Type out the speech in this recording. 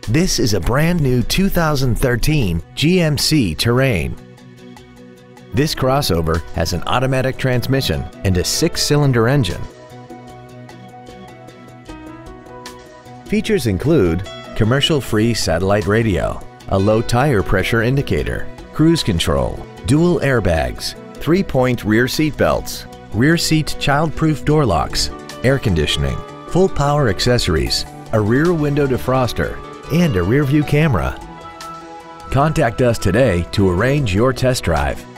This is a brand new 2013 GMC Terrain. This crossover has an automatic transmission and a 6-cylinder engine. Features include commercial-free satellite radio, a low tire pressure indicator, cruise control, dual airbags, 3-point rear seat belts, rear seat child-proof door locks, air conditioning, full power accessories, a rear window defroster, and a rear view camera. Contact us today to arrange your test drive.